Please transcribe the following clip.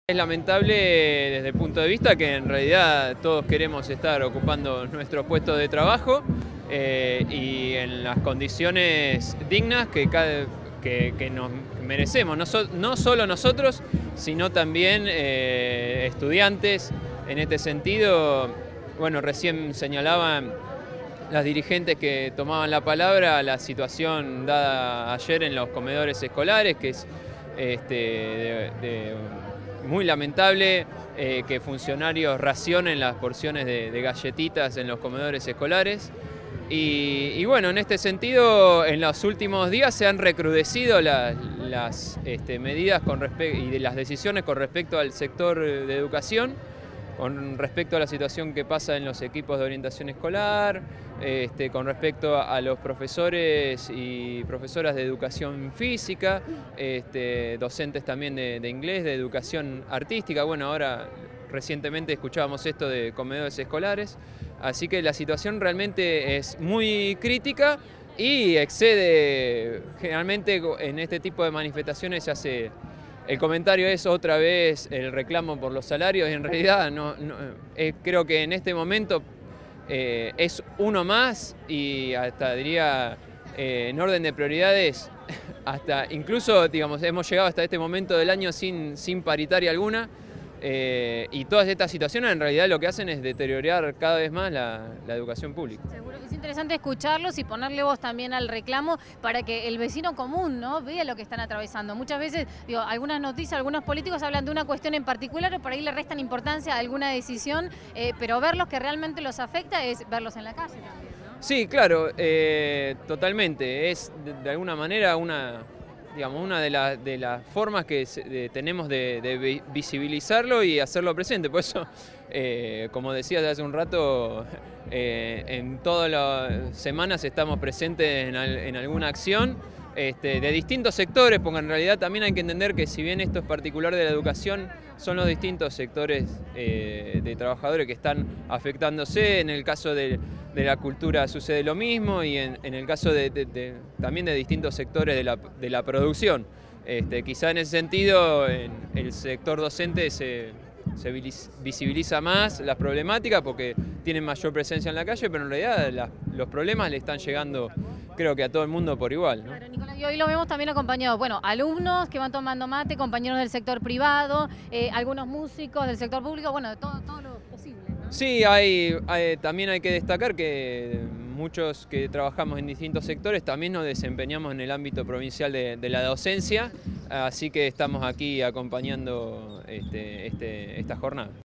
Es lamentable desde el punto de vista que en realidad todos queremos estar ocupando nuestros puestos de trabajo y en las condiciones dignas que nos merecemos, no solo nosotros, sino también estudiantes. En este sentido, bueno, recién señalaban las dirigentes que tomaban la palabra la situación dada ayer en los comedores escolares, que es muy lamentable que funcionarios racionen las porciones de galletitas en los comedores escolares. Y bueno, en este sentido, en los últimos días se han recrudecido las medidas y de las decisiones con respecto al sector de educación, con respecto a la situación que pasa en los equipos de orientación escolar, con respecto a los profesores y profesoras de educación física, docentes también de inglés, de educación artística. Bueno, ahora recientemente escuchábamos esto de comedores escolares, así que la situación realmente es muy crítica y excede, generalmente en este tipo de manifestaciones se hace. El comentario es otra vez el reclamo por los salarios y en realidad creo que en este momento es uno más y hasta diría en orden de prioridades, hasta incluso digamos, hemos llegado hasta este momento del año sin paritaria alguna y todas estas situaciones en realidad lo que hacen es deteriorar cada vez más la educación pública. Seguro que es interesante escucharlos y ponerle voz también al reclamo para que el vecino común, ¿no?, vea lo que están atravesando. Muchas veces, digo, algunas noticias, algunos políticos hablan de una cuestión en particular o por ahí le restan importancia a alguna decisión, pero verlos que realmente los afecta es verlos en la calle también, ¿no? Sí, claro, totalmente. Es de alguna manera digamos, una de las formas que tenemos de visibilizarlo y hacerlo presente. Por eso, como decías hace un rato, en todas las semanas estamos presentes en alguna acción de distintos sectores, porque en realidad también hay que entender que si bien esto es particular de la educación, son los distintos sectores de trabajadores que están afectándose. En el caso de la cultura sucede lo mismo y en el caso también de distintos sectores de la producción. Quizá en ese sentido, en el sector docente se visibiliza más las problemáticas porque tienen mayor presencia en la calle, pero en realidad los problemas le están llegando, creo que a todo el mundo por igual, ¿no? Claro, Nicolás, y hoy lo vemos también acompañados, bueno, alumnos que van tomando mate, compañeros del sector privado, algunos músicos del sector público, bueno, de todo lo posible, ¿no? Sí, también hay que destacar que muchos que trabajamos en distintos sectores también nos desempeñamos en el ámbito provincial de la docencia, así que estamos aquí acompañando esta jornada.